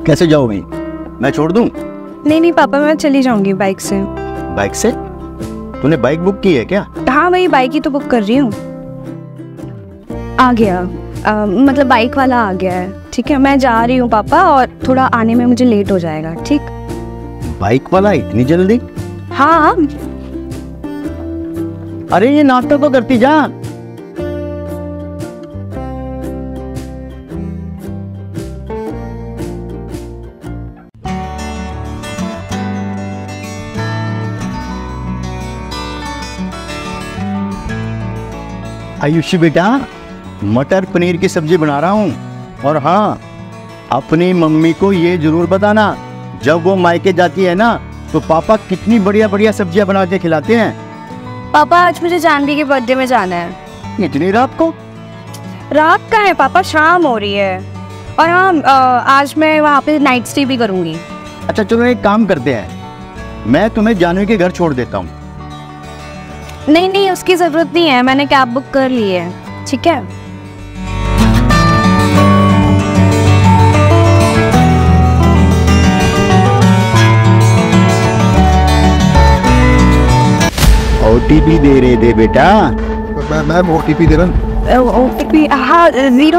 कैसे जाओगी? मैं छोड़ दूं? नहीं नहीं पापा, मैं चली जाऊंगी बाइक से। बाइक से? तूने बाइक बुक की है क्या? हाँ वही बाइक ही तो बुक कर रही हूँ। आ गया, मतलब बाइक वाला आ गया है। ठीक है, मैं जा रही हूँ पापा, और थोड़ा आने में मुझे लेट हो जाएगा। ठीक? बाइक वाला इतनी जल्दी? हाँ। अरे ये नाश्ता तो करती जा। आयुषी बेटा, मटर पनीर की सब्जी बना रहा हूँ। और हाँ, अपनी मम्मी को ये जरूर बताना, जब वो मायके जाती है ना तो पापा कितनी बढ़िया बढ़िया सब्जियां बना के खिलाते हैं। पापा आज मुझे जानवी के बर्थडे में जाना है। इतनी रात को? रात का है पापा, शाम हो रही है। और हाँ, आज मैं वहाँ पे नाइट स्टे भी करूँगी। अच्छा चलो एक काम करते हैं, मैं तुम्हें जानवी के घर छोड़ देता हूँ। नहीं नहीं, उसकी जरूरत नहीं है, मैंने कैब बुक कर ली है। ठीक है? OTP दे रहे थे बेटा। मैं OTP दे रहा हूँ। OTP हाँ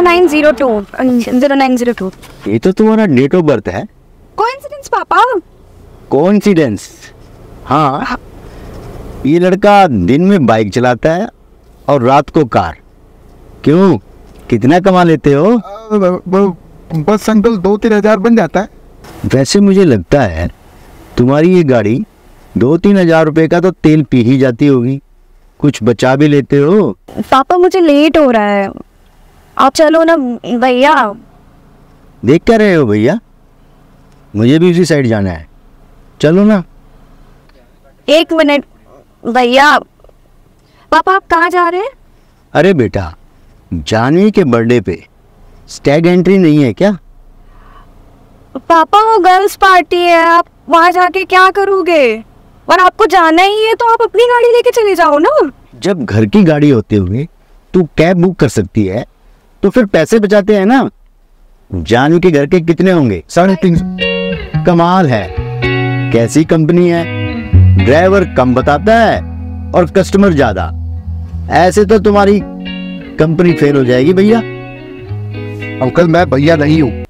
0902। ये तो तुम्हारा डेट ऑफ बर्थ है। कोइंसिडेंस पापा। कोइंसिडेंस? हाँ, ये लड़का दिन में बाइक चलाता है और रात को कार। क्यों, कितना कमा लेते हो? बस अंकल 2-3 हज़ार बन जाता है। वैसे मुझे लगता है तुम्हारी ये गाड़ी 2-3 हज़ार रुपए का तो तेल पी ही जाती होगी, कुछ बचा भी लेते हो। पापा मुझे लेट हो रहा है, आप चलो ना भैया। देख क्या रहे हो भैया, मुझे भी उसी साइड जाना है, चलो ना। 1 मिनट भैया। पापा आप कहाँ जा रहे हैं? अरे बेटा, जानवी के बर्थडे पे स्टैग एंट्री नहीं है क्या? पापा वो गर्ल्स पार्टी है, आप वहाँ जाके क्या करोगे? और आपको जाना ही है तो आप अपनी गाड़ी लेके चले जाओ ना। जब घर की गाड़ी होते हुए तू कैब बुक कर सकती है तो फिर पैसे बचाते हैं ना। जानवी के घर के कितने होंगे? 350। कमाल है, कैसी कंपनी है, ड्राइवर कम बताता है और कस्टमर ज्यादा। ऐसे तो तुम्हारी कंपनी फेल हो जाएगी भैया। अंकल मैं भैया नहीं हूँ।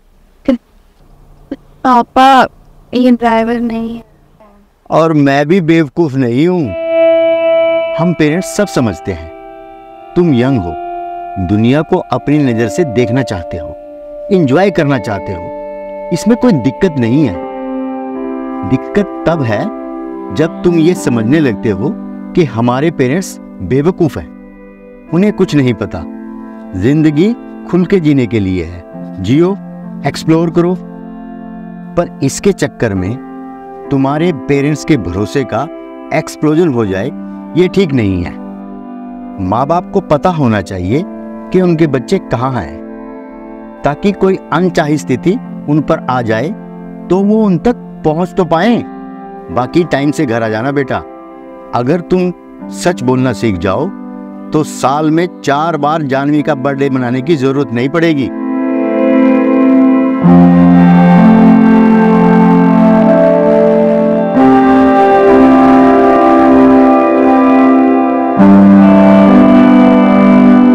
पापा ये ड्राइवर नहीं है। और मैं भी बेवकूफ नहीं हूँ। हम पेरेंट्स सब समझते हैं, तुम यंग हो, दुनिया को अपनी नजर से देखना चाहते हो, एंजॉय करना चाहते हो, इसमें कोई दिक्कत नहीं है। दिक्कत तब है जब तुम ये समझने लगते हो कि हमारे पेरेंट्स बेवकूफ हैं, उन्हें कुछ नहीं पता। जिंदगी खुल के जीने के लिए है, जियो, एक्सप्लोर करो। पर इसके चक्कर में तुम्हारे पेरेंट्स के भरोसे का एक्सप्लोजन हो जाए, ये ठीक नहीं है। माँ बाप को पता होना चाहिए कि उनके बच्चे कहाँ हैं, ताकि कोई अनचाही स्थिति उन पर आ जाए तो वो उन तक पहुंच तो पाए। बाकी टाइम से घर आ जाना बेटा। अगर तुम सच बोलना सीख जाओ तो साल में 4 बार जानवी का बर्थडे मनाने की जरूरत नहीं पड़ेगी।